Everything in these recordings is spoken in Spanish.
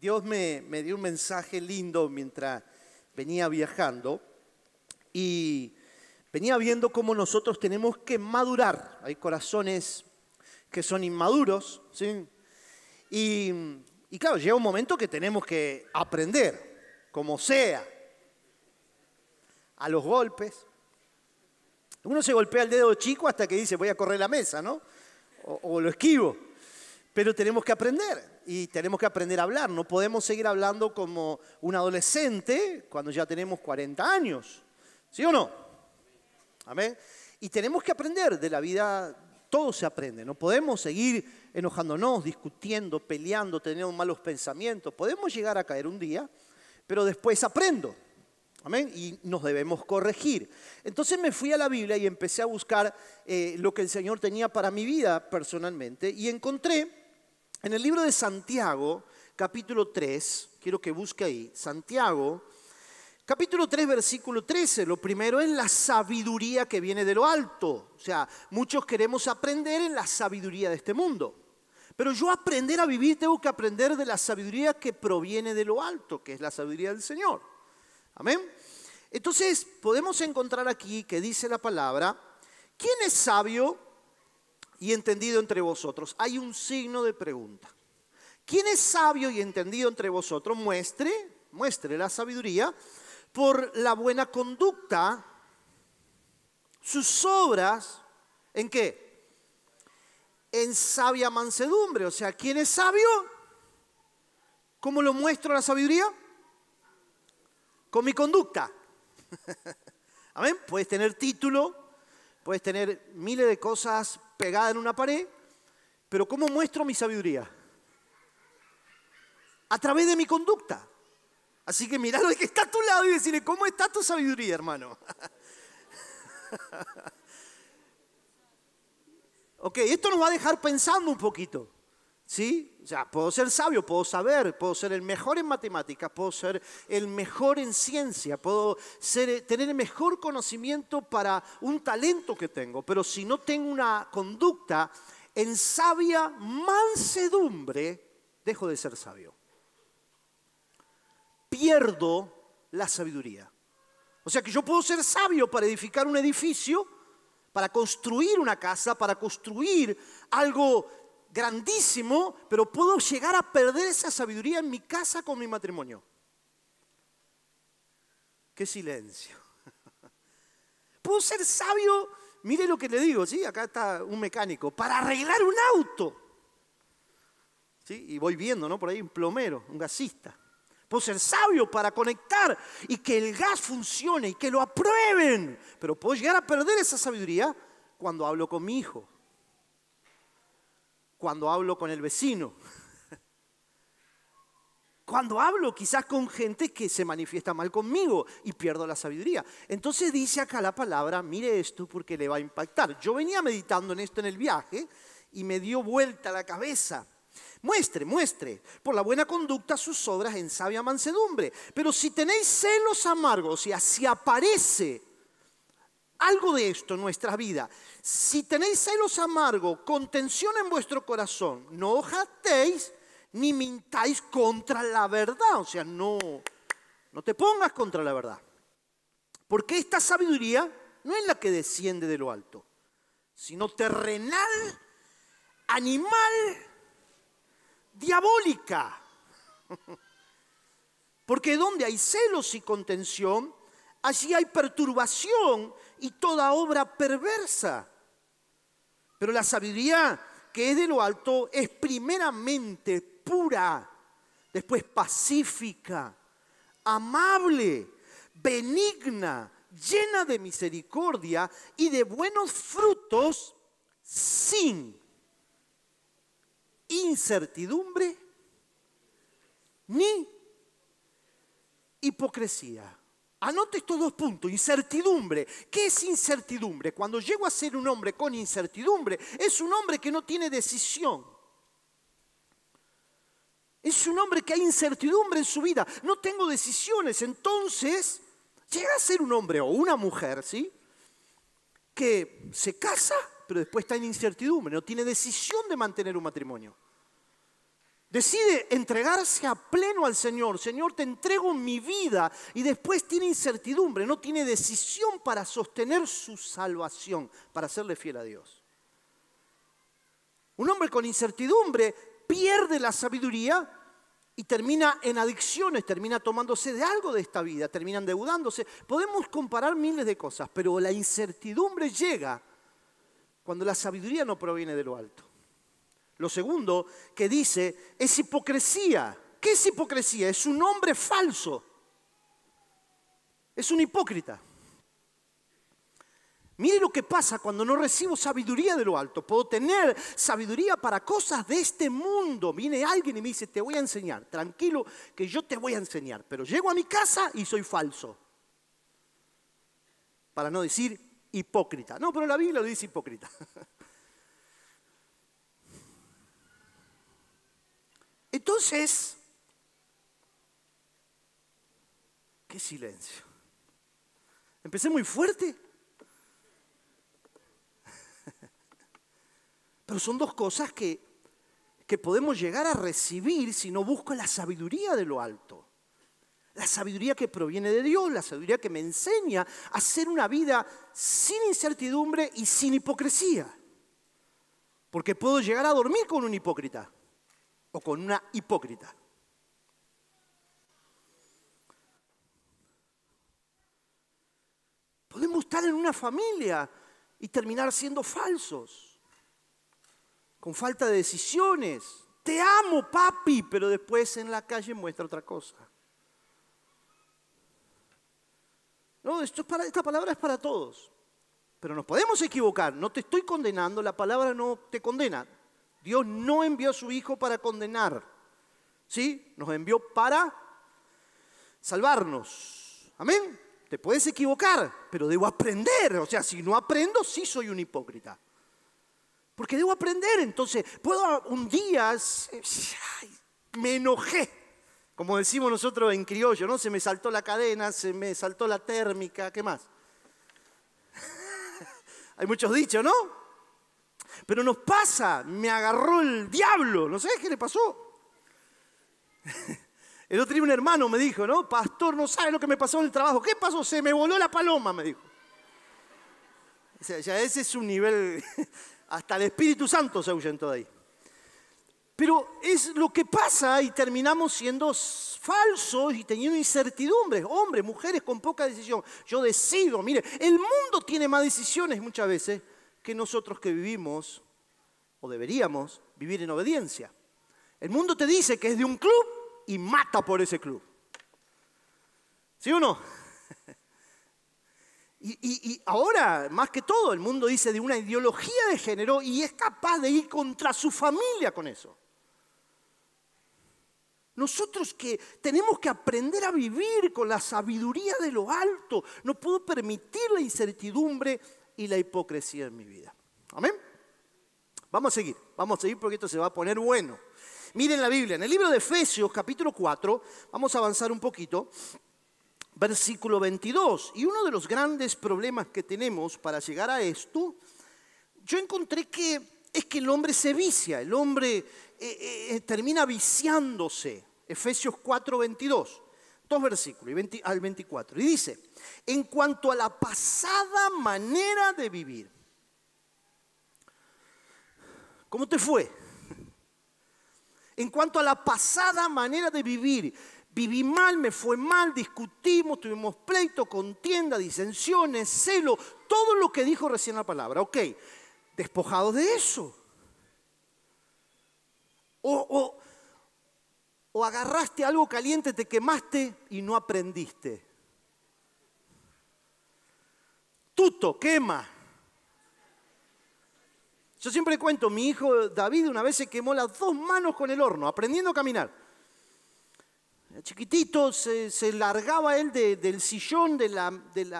Dios me dio un mensaje lindo mientras venía viajando y venía viendo cómo nosotros tenemos que madurar. Hay corazones que son inmaduros, ¿sí? Y claro, llega un momento que tenemos que aprender, como sea, a los golpes. Uno se golpea el dedo chico hasta que dice voy a correr la mesa, ¿no? O lo esquivo. Pero tenemos que aprender y tenemos que aprender a hablar. No podemos seguir hablando como un adolescente cuando ya tenemos 40 años. ¿Sí o no? Amén. Y tenemos que aprender de la vida. Todo se aprende. No podemos seguir enojándonos, discutiendo, peleando, teniendo malos pensamientos. Podemos llegar a caer un día, pero después aprendo. Amén. Y nos debemos corregir. Entonces me fui a la Biblia y empecé a buscar lo que el Señor tenía para mi vida personalmente. Y encontré en el libro de Santiago, capítulo 3, quiero que busque ahí, Santiago, capítulo 3, versículo 13. Lo primero es la sabiduría que viene de lo alto. O sea, muchos queremos aprender en la sabiduría de este mundo. Pero yo aprender a vivir tengo que aprender de la sabiduría que proviene de lo alto, que es la sabiduría del Señor. Amén. Entonces, podemos encontrar aquí que dice la palabra, ¿quién es sabio y entendido entre vosotros? Hay un signo de pregunta. ¿Quién es sabio y entendido entre vosotros? Muestre la sabiduría por la buena conducta, sus obras, ¿en qué? En sabia mansedumbre. O sea, ¿quién es sabio? ¿Cómo lo muestro la sabiduría? Con mi conducta. Amén. Puedes tener título, puedes tener miles de cosas pegadas en una pared, pero ¿cómo muestro mi sabiduría? A través de mi conducta. Así que miralo al que está a tu lado y decirle, ¿cómo está tu sabiduría, hermano? Ok, esto nos va a dejar pensando un poquito. ¿Sí? O sea, puedo ser sabio, puedo saber, puedo ser el mejor en matemáticas, puedo ser el mejor en ciencia, puedo tener el mejor conocimiento para un talento que tengo, pero si no tengo una conducta en sabia mansedumbre, dejo de ser sabio. Pierdo la sabiduría. O sea que yo puedo ser sabio para edificar un edificio, para construir una casa, para construir algo grandísimo, pero puedo llegar a perder esa sabiduría en mi casa con mi matrimonio. ¡Qué silencio! Puedo ser sabio, mire lo que le digo, ¿sí? Acá está un mecánico, para arreglar un auto. ¿Sí? Y voy viendo, ¿no? Por ahí un plomero, un gasista. Puedo ser sabio para conectar y que el gas funcione y que lo aprueben. Pero puedo llegar a perder esa sabiduría cuando hablo con mi hijo. Cuando hablo con el vecino, cuando hablo quizás con gente que se manifiesta mal conmigo y pierdo la sabiduría. Entonces dice acá la palabra, mire esto porque le va a impactar. Yo venía meditando en esto en el viaje y me dio vuelta la cabeza. Muestre por la buena conducta sus obras en sabia mansedumbre. Pero si tenéis celos amargos, o sea, si aparece algo de esto en nuestra vida, si tenéis celos amargos, contención en vuestro corazón, no os jactéis ni mintáis contra la verdad. O sea, no te pongas contra la verdad. Porque esta sabiduría no es la que desciende de lo alto, sino terrenal, animal, diabólica. Porque donde hay celos y contención, allí hay perturbación y toda obra perversa. Pero la sabiduría que es de lo alto es primeramente pura, después pacífica, amable, benigna, llena de misericordia y de buenos frutos, sin incertidumbre ni hipocresía. Anote estos dos puntos, incertidumbre. ¿Qué es incertidumbre? Cuando llego a ser un hombre con incertidumbre, es un hombre que no tiene decisión. Es un hombre que hay incertidumbre en su vida. No tengo decisiones. Entonces, llega a ser un hombre o una mujer, ¿sí? Que se casa, pero después está en incertidumbre. No tiene decisión de mantener un matrimonio. Decide entregarse a pleno al Señor. Señor, te entrego mi vida. Y después tiene incertidumbre, no tiene decisión para sostener su salvación, para serle fiel a Dios. Un hombre con incertidumbre pierde la sabiduría y termina en adicciones, termina tomándose de algo de esta vida, termina endeudándose. Podemos comparar miles de cosas, pero la incertidumbre llega cuando la sabiduría no proviene de lo alto. Lo segundo que dice es hipocresía. ¿Qué es hipocresía? Es un hombre falso. Es un hipócrita. Mire lo que pasa cuando no recibo sabiduría de lo alto. Puedo tener sabiduría para cosas de este mundo. Viene alguien y me dice, te voy a enseñar. Tranquilo que yo te voy a enseñar. Pero llego a mi casa y soy falso. Para no decir hipócrita. No, pero la Biblia lo dice hipócrita. Entonces, qué silencio. Empecé muy fuerte. Pero son dos cosas que podemos llegar a recibir si no busco la sabiduría de lo alto. La sabiduría que proviene de Dios, la sabiduría que me enseña a hacer una vida sin incertidumbre y sin hipocresía. Porque puedo llegar a dormir con un hipócrita o con una hipócrita. Podemos estar en una familia y terminar siendo falsos, con falta de decisiones. Te amo, papi, pero después en la calle muestra otra cosa. No, esta palabra es para todos, pero nos podemos equivocar. No te estoy condenando, la palabra no te condena. Dios no envió a su Hijo para condenar, ¿sí? Nos envió para salvarnos. Amén. Te puedes equivocar, pero debo aprender. O sea, si no aprendo, sí soy un hipócrita. Porque debo aprender. Entonces, puedo un día, me enojé, como decimos nosotros en criollo, ¿no? Se me saltó la cadena, se me saltó la térmica, ¿qué más? Hay muchos dichos, ¿no? Pero nos pasa, me agarró el diablo, no sé qué le pasó. El otro día un hermano me dijo, ¿no? Pastor, no sabe lo que me pasó en el trabajo. ¿Qué pasó? Se me voló la paloma, me dijo. O sea, ya ese es un nivel, hasta el Espíritu Santo se ahuyentó de ahí. Pero es lo que pasa y terminamos siendo falsos y teniendo incertidumbres. Hombres, mujeres con poca decisión. Yo decido, mire, el mundo tiene más decisiones muchas veces que nosotros que vivimos, o deberíamos, vivir en obediencia. El mundo te dice que es de un club y mata por ese club. ¿Sí o no? Y ahora, más que todo, el mundo dice de una ideología de género y es capaz de ir contra su familia con eso. Nosotros que tenemos que aprender a vivir con la sabiduría de lo alto, no puedo permitir la incertidumbre y la hipocresía en mi vida. ¿Amén? Vamos a seguir porque esto se va a poner bueno. Miren la Biblia, en el libro de Efesios, capítulo 4, vamos a avanzar un poquito, versículo 22. Y uno de los grandes problemas que tenemos para llegar a esto, yo encontré que es que el hombre se vicia, el hombre termina viciándose. Efesios 4, 22. Dos versículos, al 24. Y dice, en cuanto a la pasada manera de vivir. ¿Cómo te fue? En cuanto a la pasada manera de vivir, viví mal, me fue mal, discutimos, tuvimos pleito, contienda, disensiones, celo, todo lo que dijo recién la palabra. Ok, despojados de eso. O agarraste algo caliente, te quemaste y no aprendiste. Tuto, quema. Yo siempre cuento, mi hijo David una vez se quemó las 2 manos con el horno, aprendiendo a caminar. Chiquitito, se largaba él del sillón, de la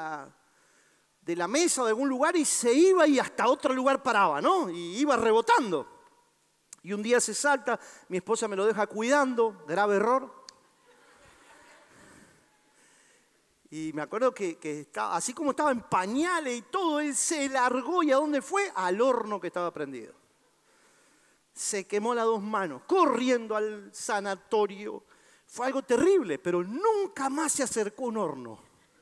mesa o de algún lugar y se iba y hasta otro lugar paraba, ¿no? Y iba rebotando. Y un día se salta, mi esposa me lo deja cuidando, grave error. Y me acuerdo que estaba, así como estaba en pañales y todo, él se largó. ¿Y a dónde fue? Al horno que estaba prendido. se quemó las dos manos, corriendo al sanatorio. Fue algo terrible, pero nunca más se acercó a un horno.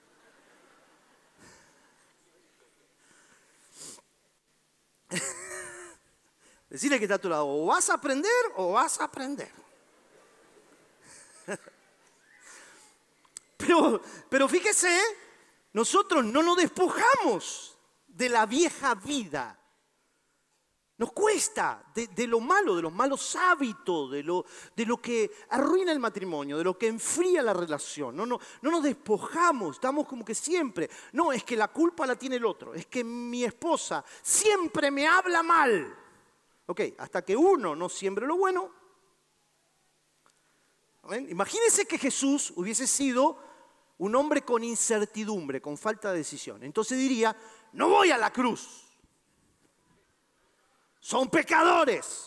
Decirle que está a tu lado, o vas a aprender o vas a aprender. Pero fíjese, nosotros no nos despojamos de la vieja vida. Nos cuesta de lo malo, de los malos hábitos, de lo que arruina el matrimonio, de lo que enfría la relación. No nos despojamos, estamos como que siempre. No, es que la culpa la tiene el otro, es que mi esposa siempre me habla mal. Ok, hasta que uno no siembre lo bueno. ¿Ven? Imagínense que Jesús hubiese sido un hombre con incertidumbre, con falta de decisión. Entonces diría, no voy a la cruz. Son pecadores.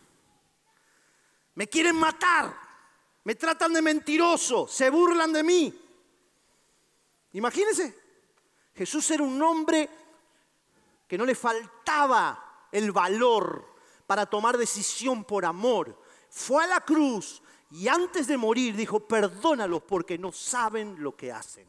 Me quieren matar. Me tratan de mentiroso. Se burlan de mí. Imagínense. Jesús era un hombre que no le faltaba el valor para tomar decisión por amor. Fue a la cruz y antes de morir dijo, perdónalos porque no saben lo que hacen.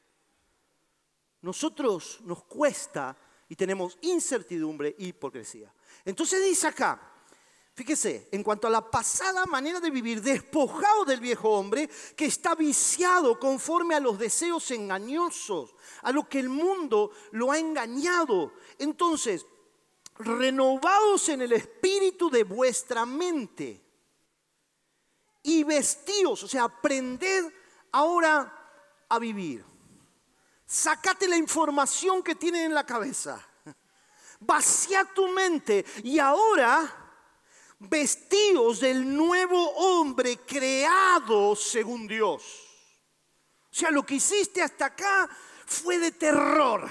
Nosotros nos cuesta y tenemos incertidumbre e hipocresía. Entonces dice acá, fíjese, en cuanto a la pasada manera de vivir, despojado del viejo hombre que está viciado conforme a los deseos engañosos, a lo que el mundo lo ha engañado. Entonces, renovados en el espíritu de vuestra mente y vestíos, o sea, aprended ahora a vivir. Sácate la información que tienes en la cabeza. Vacía tu mente y ahora vestíos del nuevo hombre creado según Dios. O sea, lo que hiciste hasta acá fue de terror.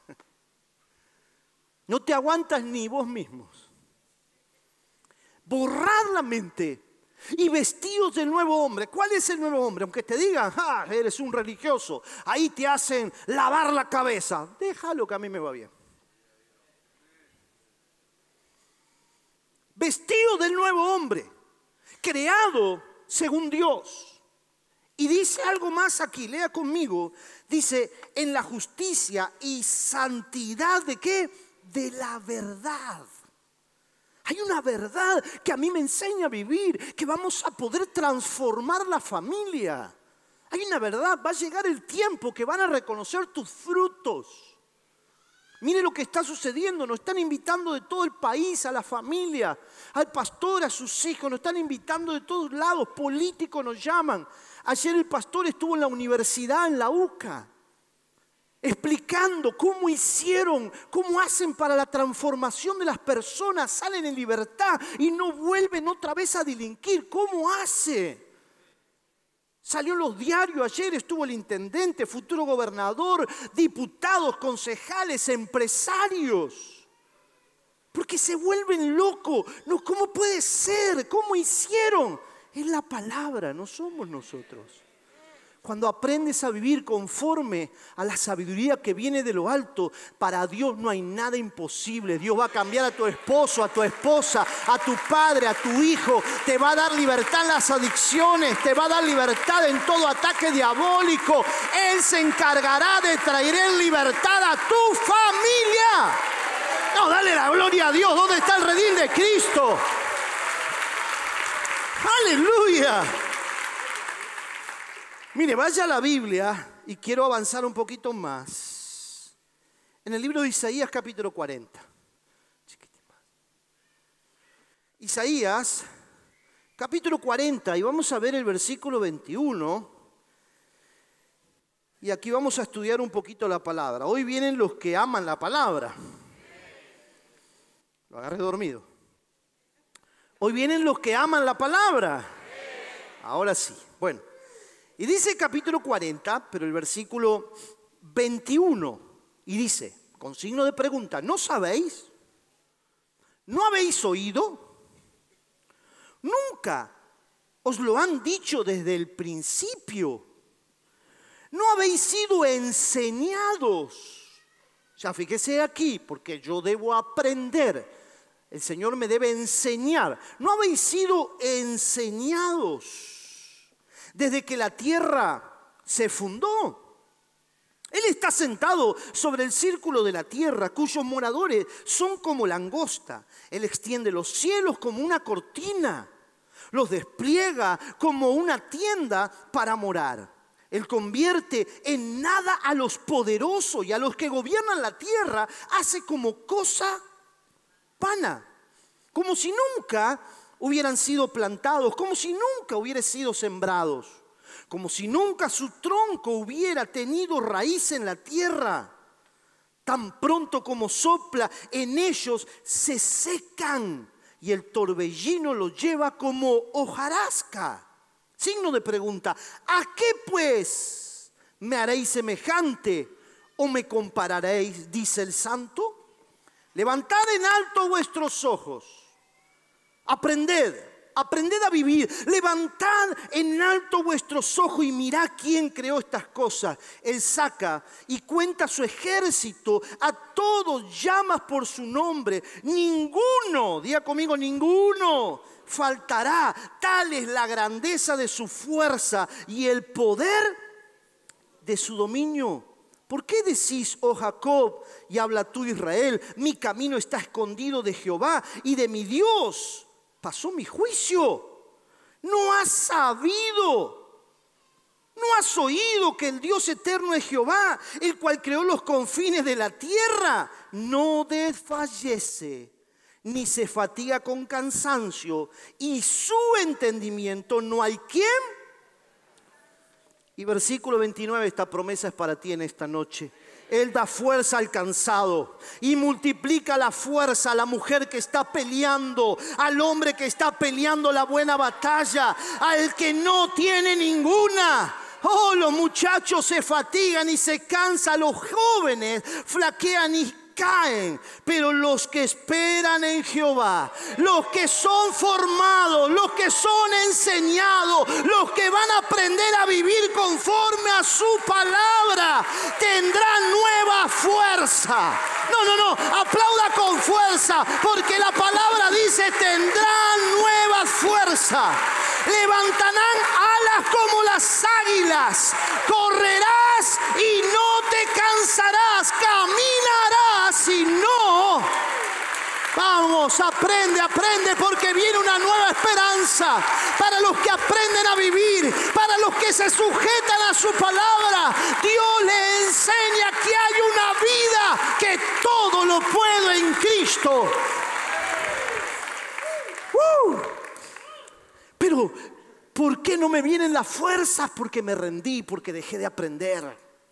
No te aguantas ni vos mismos. Borrad la mente y vestíos del nuevo hombre. ¿Cuál es el nuevo hombre? Aunque te digan, eres un religioso, ahí te hacen lavar la cabeza. Déjalo que a mí me va bien. Vestido del nuevo hombre, creado según Dios. Y dice algo más aquí, lea conmigo. Dice, en la justicia y santidad ¿de qué? De la verdad. Hay una verdad que a mí me enseña a vivir, que vamos a poder transformar la familia. Hay una verdad, va a llegar el tiempo que van a reconocer tus frutos. Mire lo que está sucediendo, nos están invitando de todo el país, a la familia, al pastor, a sus hijos, nos están invitando de todos lados, políticos nos llaman. Ayer el pastor estuvo en la universidad, en la UCA, explicando cómo hicieron, cómo hacen para la transformación de las personas, salen en libertad y no vuelven otra vez a delinquir. ¿Cómo hace? Salió en los diarios ayer, estuvo el intendente, futuro gobernador, diputados, concejales, empresarios. Porque se vuelven locos. No, ¿cómo puede ser? ¿Cómo hicieron? Es la palabra, no somos nosotros. Cuando aprendes a vivir conforme a la sabiduría que viene de lo alto, para Dios no hay nada imposible. Dios va a cambiar a tu esposo, a tu esposa, a tu padre, a tu hijo. Te va a dar libertad en las adicciones, te va a dar libertad en todo ataque diabólico. Él se encargará de traer en libertad a tu familia. No, dale la gloria a Dios. ¿Dónde está el redil de Cristo? ¡Aleluya! Mire, vaya a la Biblia y quiero avanzar un poquito más. En el libro de Isaías capítulo 40. Isaías capítulo 40 y vamos a ver el versículo 21. Y aquí vamos a estudiar un poquito la palabra. Hoy vienen los que aman la palabra. Lo agarré dormido. Hoy vienen los que aman la palabra. Ahora sí. Bueno. Y dice el capítulo 40, pero el versículo 21, y dice, con signo de pregunta, ¿no sabéis? ¿No habéis oído? Nunca os lo han dicho desde el principio. ¿No habéis sido enseñados? O sea, fíjese aquí, porque yo debo aprender. El Señor me debe enseñar. ¿No habéis sido enseñados desde que la tierra se fundó? Él está sentado sobre el círculo de la tierra, cuyos moradores son como langosta. Él extiende los cielos como una cortina, los despliega como una tienda para morar. Él convierte en nada a los poderosos y a los que gobiernan la tierra hace como cosa vana, como si nunca hubieran sido plantados, como si nunca hubieran sido sembrados, como si nunca su tronco hubiera tenido raíz en la tierra. Tan pronto como sopla en ellos se secan y el torbellino los lleva como hojarasca. Signo de pregunta: ¿a qué pues me haréis semejante o me compararéis? Dice el Santo. Levantad en alto vuestros ojos, aprended a vivir. Levantad en alto vuestros ojos y mirad quién creó estas cosas. Él saca y cuenta su ejército, a todos llama por su nombre. Ninguno, diga conmigo, ninguno faltará. Tal es la grandeza de su fuerza y el poder de su dominio. ¿Por qué decís, oh Jacob, y habla tú, Israel, mi camino está escondido de Jehová y de mi Dios pasó mi juicio? ¿No has sabido? ¿No has oído que el Dios eterno es Jehová, el cual creó los confines de la tierra? No desfallece, ni se fatiga con cansancio, y su entendimiento no hay quien. Y versículo 29, esta promesa es para ti en esta noche. Él da fuerza al cansado y multiplica la fuerza a la mujer que está peleando, al hombre que está peleando la buena batalla, al que no tiene ninguna. Oh, los muchachos se fatigan y se cansan, los jóvenes flaquean y caen, pero los que esperan en Jehová, los que son formados, los que son enseñados, los que van a aprender a vivir conforme a su palabra, tendrán nueva fuerza. No, aplauda con fuerza, porque la palabra dice: tendrán nueva fuerza. Levantarán alas como las águilas, correrás y no te cansarás, caminarás y no. Vamos, aprende, porque viene una nueva esperanza para los que aprenden a vivir, para los que se sujetan a su palabra. Dios le enseña que hay una vida, que todo lo puedo en Cristo. Pero, ¿por qué no me vienen las fuerzas? Porque me rendí, porque dejé de aprender.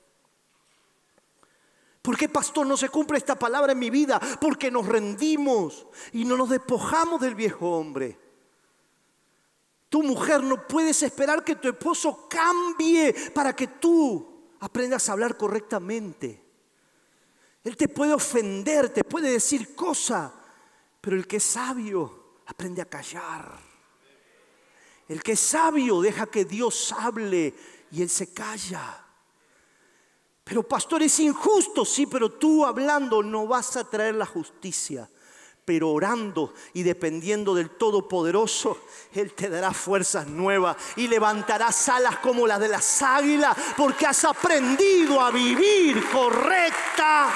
¿Por qué, pastor, no se cumple esta palabra en mi vida? Porque nos rendimos y no nos despojamos del viejo hombre. Tu mujer, no puedes esperar que tu esposo cambie para que tú aprendas a hablar correctamente. Él te puede ofender, te puede decir cosas, pero el que es sabio aprende a callar. El que es sabio deja que Dios hable y él se calla. Pero pastor, es injusto, sí, pero tú hablando no vas a traer la justicia. Pero orando y dependiendo del Todopoderoso, Él te dará fuerzas nuevas y levantarás alas como las de las águilas, porque has aprendido a vivir correcta.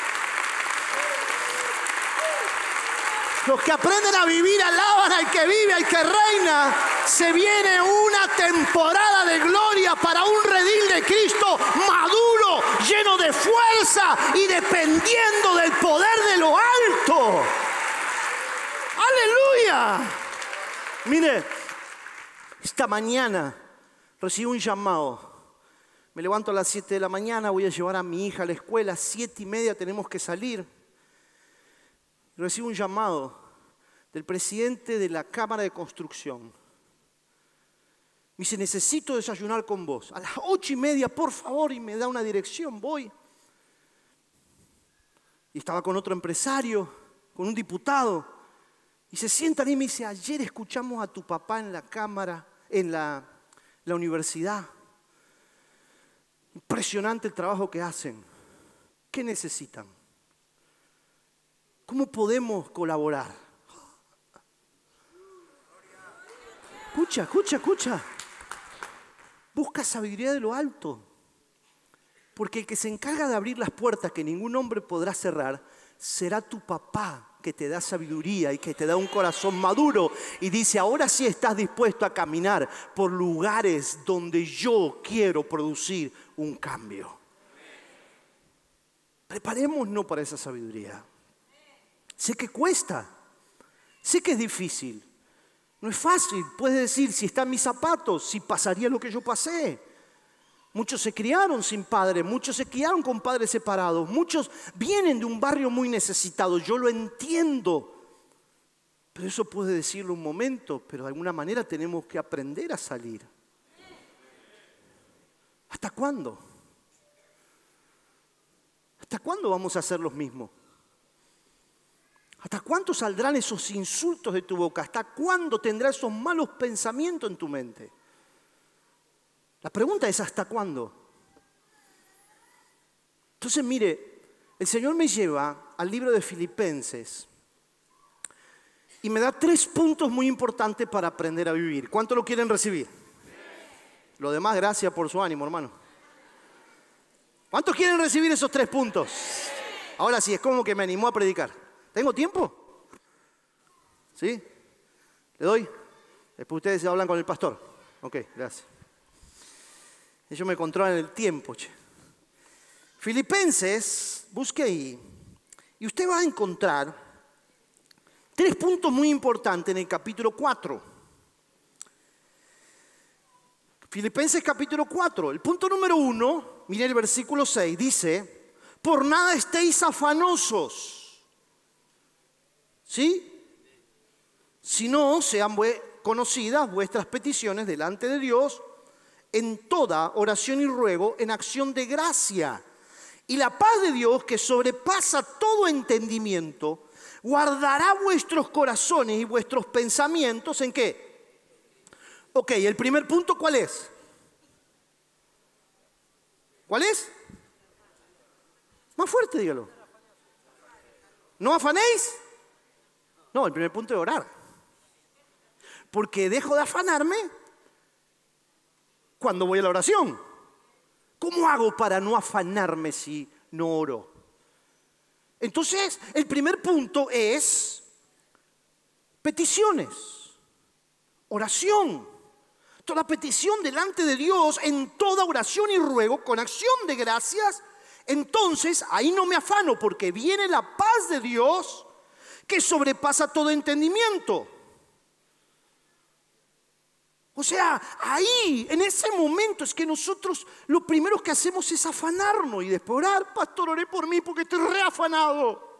Los que aprenden a vivir alaban al que vive, al que reina. Se viene una temporada de gloria para un redil de Cristo maduro, lleno de fuerza y dependiendo del poder de lo alto. ¡Aleluya! Mire, esta mañana recibí un llamado. Me levanto a las 7 de la mañana, voy a llevar a mi hija a la escuela, 7:30 tenemos que salir. Recibo un llamado del presidente de la Cámara de Construcción. Me dice: necesito desayunar con vos. A las 8:30, por favor, y me da una dirección, voy. Y estaba con otro empresario, con un diputado. Y se sientan y me dice: ayer escuchamos a tu papá en la Cámara, en la universidad. Impresionante el trabajo que hacen. ¿Qué necesitan? ¿Cómo podemos colaborar? Escucha. Busca sabiduría de lo alto. Porque el que se encarga de abrir las puertas que ningún hombre podrá cerrar, será tu papá que te da sabiduría y que te da un corazón maduro. Y dice, ahora sí estás dispuesto a caminar por lugares donde yo quiero producir un cambio. Preparémonos para esa sabiduría. Sé que cuesta, sé que es difícil. No es fácil, puedes decir, si está en mis zapatos, si pasaría lo que yo pasé. Muchos se criaron sin padre, muchos se criaron con padres separados, muchos vienen de un barrio muy necesitado, yo lo entiendo. Pero eso puede decirlo un momento, pero de alguna manera tenemos que aprender a salir. ¿Hasta cuándo? ¿Hasta cuándo vamos a hacer los mismos? ¿Hasta cuándo saldrán esos insultos de tu boca? ¿Hasta cuándo tendrás esos malos pensamientos en tu mente? La pregunta es ¿hasta cuándo? Entonces, mire, el Señor me lleva al libro de Filipenses y me da 3 puntos muy importantes para aprender a vivir. ¿Cuánto lo quieren recibir? Lo demás, gracias por su ánimo, hermano. ¿Cuántos quieren recibir esos 3 puntos? Ahora sí, es como que me animó a predicar. ¿Tengo tiempo? ¿Sí? ¿Le doy? Después ustedes se hablan con el pastor. Ok, gracias. Ellos me controlan el tiempo. Che. Filipenses, busque ahí. Y usted va a encontrar 3 puntos muy importantes en el capítulo 4. Filipenses capítulo 4. El punto número 1, mire el versículo 6, dice, por nada estéis afanosos. ¿Sí? Si no, sean conocidas vuestras peticiones delante de Dios en toda oración y ruego, en acción de gracia. Y la paz de Dios, que sobrepasa todo entendimiento, guardará vuestros corazones y vuestros pensamientos, ¿en qué? Ok, el primer punto, ¿cuál es? ¿Cuál es? Más fuerte, dígalo. ¿No afanéis? No, el primer punto es orar. Porque dejo de afanarme cuando voy a la oración. ¿Cómo hago para no afanarme si no oro? Entonces, el primer punto es peticiones, oración. Toda petición delante de Dios en toda oración y ruego con acción de gracias. Entonces, ahí no me afano porque viene la paz de Dios que sobrepasa todo entendimiento. O sea, ahí, en ese momento es que nosotros lo primero que hacemos es afanarnos y después orar, pastor, oré por mí porque estoy reafanado.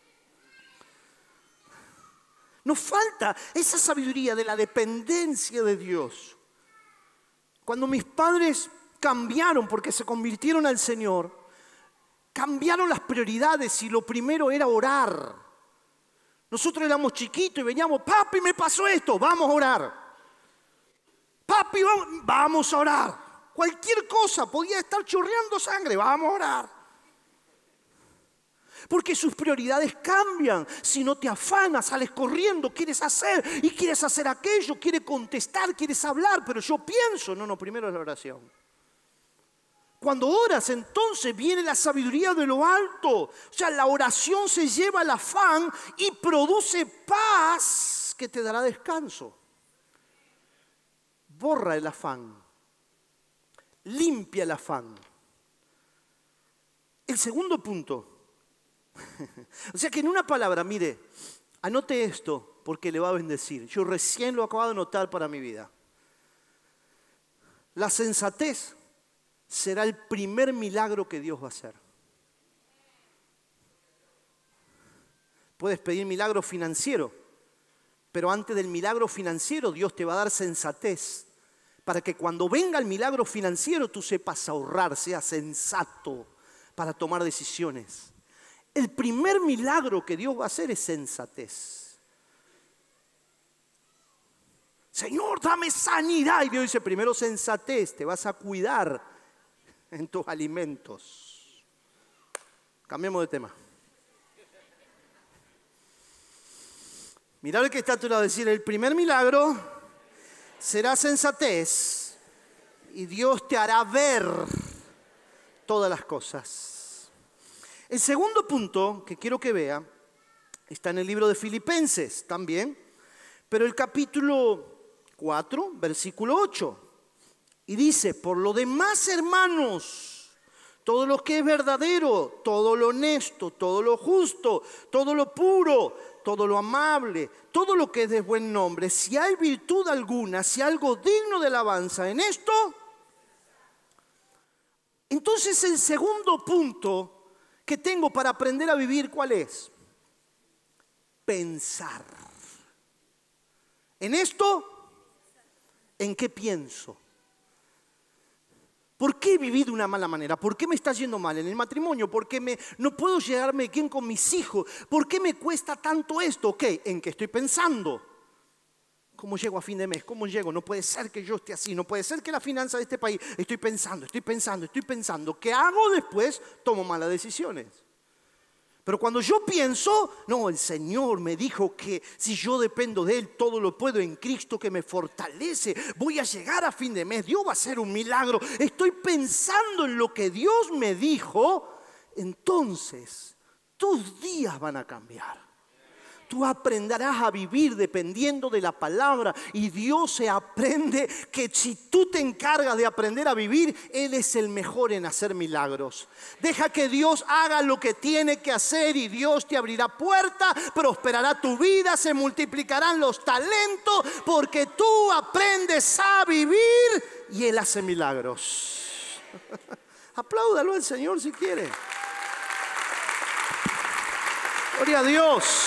Nos falta esa sabiduría de la dependencia de Dios. Cuando mis padres cambiaron porque se convirtieron al Señor, cambiaron las prioridades y lo primero era orar. Nosotros éramos chiquitos y veníamos, papi, me pasó esto, vamos a orar. Papi, vamos a orar. Cualquier cosa, podía estar chorreando sangre, vamos a orar. Porque sus prioridades cambian. Si no te afanas, sales corriendo, quieres hacer y quieres hacer aquello, quieres contestar, quieres hablar, pero yo pienso, no, primero es la oración. Cuando oras, entonces viene la sabiduría de lo alto. O sea, la oración se lleva al afán y produce paz que te dará descanso. Borra el afán. Limpia el afán. El segundo punto. O sea que en una palabra, mire, anote esto porque le va a bendecir. Yo recién lo acabo de anotar para mi vida. La sensatez será el primer milagro que Dios va a hacer. Puedes pedir milagro financiero, pero antes del milagro financiero Dios te va a dar sensatez para que cuando venga el milagro financiero tú sepas ahorrar, seas sensato para tomar decisiones. El primer milagro que Dios va a hacer es sensatez. Señor, dame sanidad. Y Dios dice, primero sensatez, te vas a cuidar en tus alimentos. Cambiemos de tema. Mirá el que está a tu lado, decir, el primer milagro será sensatez y Dios te hará ver todas las cosas. El segundo punto que quiero que vea está en el libro de Filipenses también, pero el capítulo 4, versículo 8. Y dice: por lo demás, hermanos, todo lo que es verdadero, todo lo honesto, todo lo justo, todo lo puro, todo lo amable, todo lo que es de buen nombre, si hay virtud alguna, si algo digno de alabanza en esto. Entonces el segundo punto que tengo para aprender a vivir, ¿cuál es? Pensar. En esto, ¿en qué pienso? ¿Por qué he vivido de una mala manera? ¿Por qué me está yendo mal en el matrimonio? ¿Por qué no puedo llegarme bien con mis hijos? ¿Por qué me cuesta tanto esto? Ok, ¿en qué estoy pensando? ¿Cómo llego a fin de mes? ¿Cómo llego? No puede ser que yo esté así. No puede ser que la finanza de este país. Estoy pensando. ¿Qué hago después? Tomo malas decisiones. Pero cuando yo pienso, no, el Señor me dijo que si yo dependo de Él, todo lo puedo en Cristo que me fortalece. Voy a llegar a fin de mes, Dios va a hacer un milagro. Estoy pensando en lo que Dios me dijo, entonces tus días van a cambiar. Tú aprenderás a vivir dependiendo de la palabra y Dios se aprende que si tú te encargas de aprender a vivir, Él es el mejor en hacer milagros. Deja que Dios haga lo que tiene que hacer y Dios te abrirá puertas, prosperará tu vida, se multiplicarán los talentos porque tú aprendes a vivir y Él hace milagros. Apláudalo al Señor si quiere. Gloria a Dios.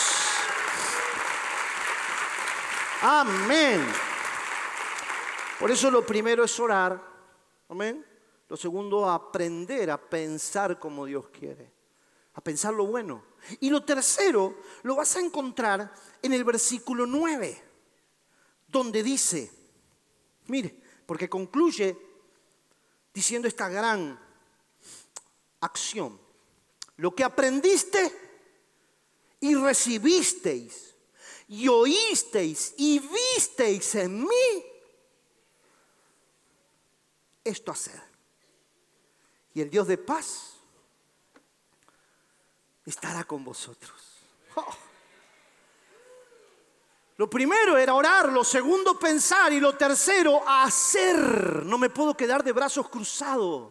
Amén. Por eso lo primero es orar. Amén. Lo segundo, aprender a pensar como Dios quiere. A pensar lo bueno. Y lo tercero lo vas a encontrar en el versículo 9. Donde dice, mire, porque concluye diciendo esta gran acción. Lo que aprendiste y recibisteis y oísteis y visteis en mí, esto hacer. Y el Dios de paz estará con vosotros. Oh. Lo primero era orar, lo segundo pensar y lo tercero hacer. No me puedo quedar de brazos cruzados.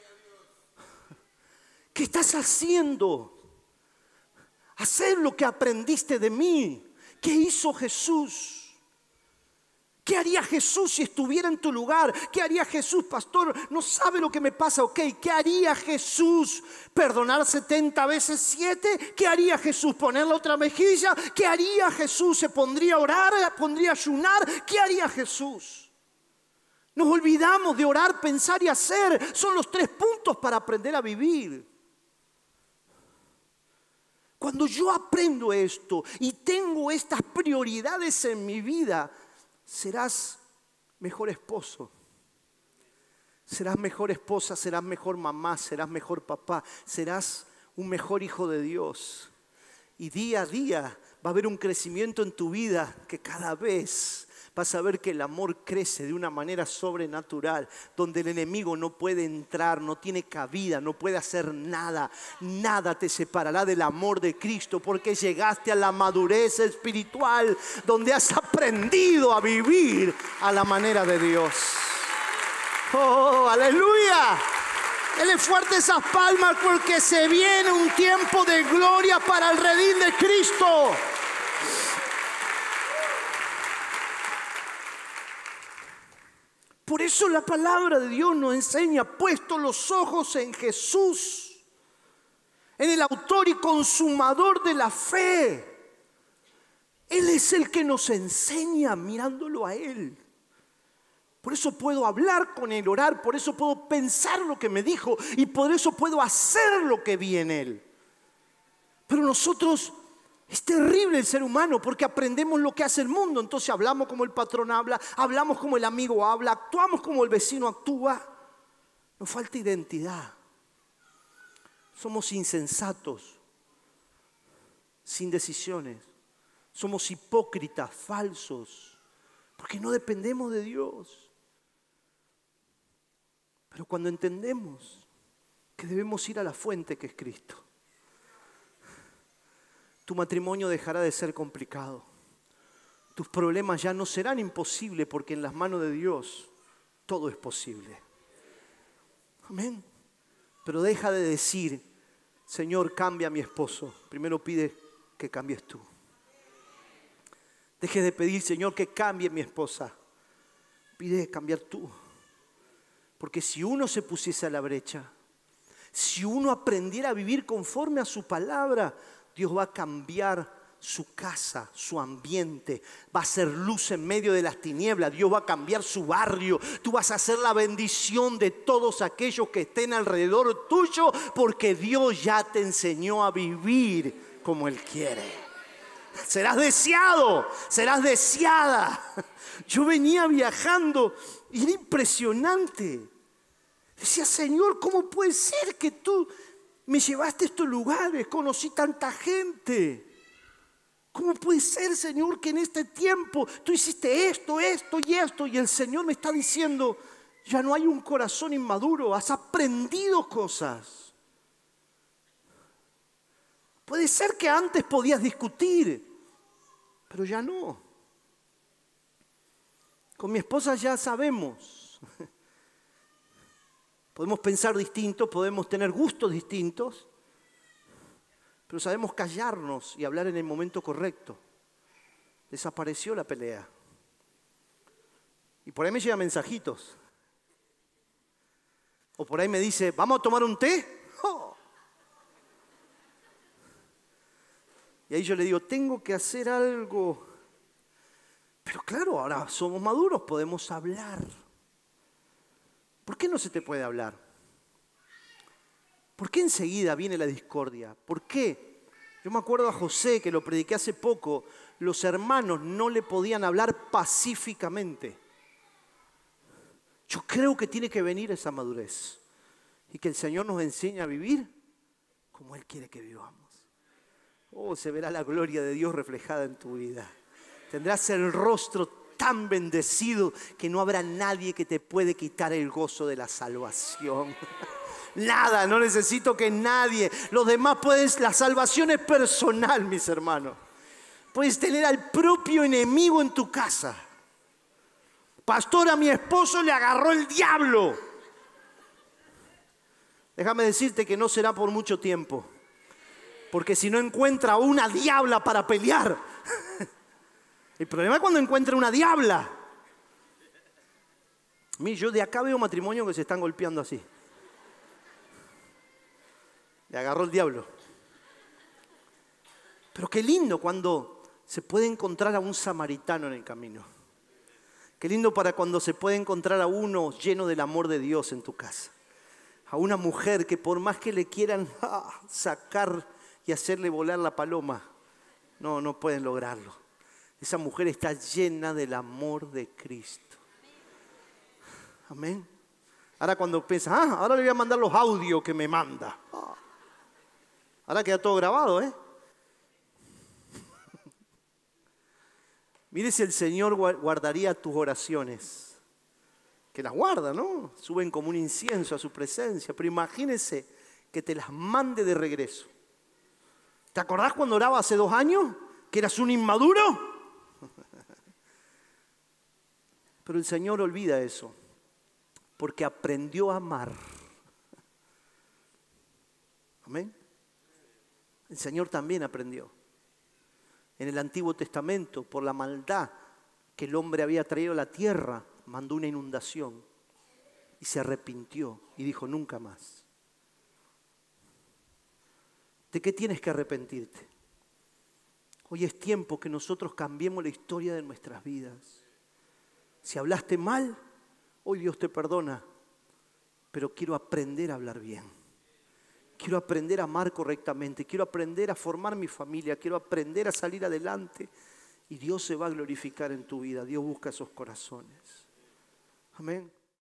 ¿Qué estás haciendo? Hacer lo que aprendiste de mí. ¿Qué hizo Jesús? ¿Qué haría Jesús si estuviera en tu lugar? ¿Qué haría Jesús, pastor? No sabe lo que me pasa, ok. ¿Qué haría Jesús? ¿Perdonar 70 veces 7? ¿Qué haría Jesús? ¿Poner la otra mejilla? ¿Qué haría Jesús? ¿Se pondría a orar? ¿Pondría a ayunar? ¿Qué haría Jesús? Nos olvidamos de orar, pensar y hacer. Son los 3 puntos para aprender a vivir. Cuando yo aprendo esto y tengo estas prioridades en mi vida, serás mejor esposo, serás mejor esposa, serás mejor mamá, serás mejor papá, serás un mejor hijo de Dios. Y día a día va a haber un crecimiento en tu vida que cada vez vas a ver que el amor crece de una manera sobrenatural, donde el enemigo no puede entrar, no tiene cabida, no puede hacer nada. Nada te separará del amor de Cristo, porque llegaste a la madurez espiritual, donde has aprendido a vivir a la manera de Dios. ¡Oh, aleluya! Dele fuerte esas palmas porque se viene un tiempo de gloria para el redil de Cristo. Por eso la palabra de Dios nos enseña, puesto los ojos en Jesús, en el autor y consumador de la fe. Él es el que nos enseña mirándolo a Él. Por eso puedo hablar con Él, orar, por eso puedo pensar lo que me dijo y por eso puedo hacer lo que vi en Él. Pero nosotros, es terrible el ser humano porque aprendemos lo que hace el mundo. Entonces hablamos como el patrón habla, hablamos como el amigo habla, actuamos como el vecino actúa. Nos falta identidad. Somos insensatos, sin decisiones. Somos hipócritas, falsos. Porque no dependemos de Dios. Pero cuando entendemos que debemos ir a la fuente que es Cristo, tu matrimonio dejará de ser complicado. Tus problemas ya no serán imposibles porque en las manos de Dios todo es posible. Amén. Pero deja de decir, Señor, cambia a mi esposo. Primero pide que cambies tú. Deje de pedir, Señor, que cambie mi esposa. Pide cambiar tú. Porque si uno se pusiese a la brecha, si uno aprendiera a vivir conforme a su palabra, Dios va a cambiar su casa, su ambiente, va a ser luz en medio de las tinieblas. Dios va a cambiar su barrio. Tú vas a ser la bendición de todos aquellos que estén alrededor tuyo, porque Dios ya te enseñó a vivir como Él quiere. Serás deseado, serás deseada. Yo venía viajando y era impresionante. Decía, Señor, ¿cómo puede ser que tú me llevaste a estos lugares? Conocí tanta gente. ¿Cómo puede ser, Señor, que en este tiempo tú hiciste esto, esto y esto? Y el Señor me está diciendo, ya no hay un corazón inmaduro, has aprendido cosas. Puede ser que antes podías discutir, pero ya no. Con mi esposa ya sabemos. Podemos pensar distinto, podemos tener gustos distintos, pero sabemos callarnos y hablar en el momento correcto. Desapareció la pelea. Y por ahí me llegan mensajitos. O por ahí me dice, ¿vamos a tomar un té? ¡Oh! Y ahí yo le digo, tengo que hacer algo. Pero claro, ahora somos maduros, podemos hablar. ¿Por qué no se te puede hablar? ¿Por qué enseguida viene la discordia? ¿Por qué? Yo me acuerdo a José, que lo prediqué hace poco, los hermanos no le podían hablar pacíficamente. Yo creo que tiene que venir esa madurez y que el Señor nos enseñe a vivir como Él quiere que vivamos. Oh, se verá la gloria de Dios reflejada en tu vida. Tendrás el rostro tan bendecido que no habrá nadie que te puede quitar el gozo de la salvación. Nada, no necesito que nadie. Los demás puedes, la salvación es personal, mis hermanos. Puedes tener al propio enemigo en tu casa. Pastor, a mi esposo le agarró el diablo. Déjame decirte que no será por mucho tiempo. Porque si no encuentra una diabla para pelear. El problema es cuando encuentra una diabla. Mira, yo de acá veo matrimonios que se están golpeando así. Le agarró el diablo. Pero qué lindo cuando se puede encontrar a un samaritano en el camino. Qué lindo para cuando se puede encontrar a uno lleno del amor de Dios en tu casa. A una mujer que por más que le quieran sacar y hacerle volar la paloma, no pueden lograrlo. Esa mujer está llena del amor de Cristo. Amén. Ahora cuando piensas, ahora le voy a mandar los audios que me manda. Ahora queda todo grabado, ¿eh? Mire si el Señor guardaría tus oraciones. Que las guarda, ¿no? Suben como un incienso a su presencia. Pero imagínese que te las mande de regreso. ¿Te acordás cuando oraba hace 2 años? ¿Que eras un inmaduro? Pero el Señor olvida eso. Porque aprendió a amar. Amén. El Señor también aprendió. En el Antiguo Testamento, por la maldad que el hombre había traído a la tierra, mandó una inundación y se arrepintió y dijo nunca más. ¿De qué tienes que arrepentirte? Hoy es tiempo que nosotros cambiemos la historia de nuestras vidas. Si hablaste mal, hoy Dios te perdona, pero quiero aprender a hablar bien. Quiero aprender a amar correctamente, quiero aprender a formar mi familia, quiero aprender a salir adelante y Dios se va a glorificar en tu vida. Dios busca esos corazones. Amén.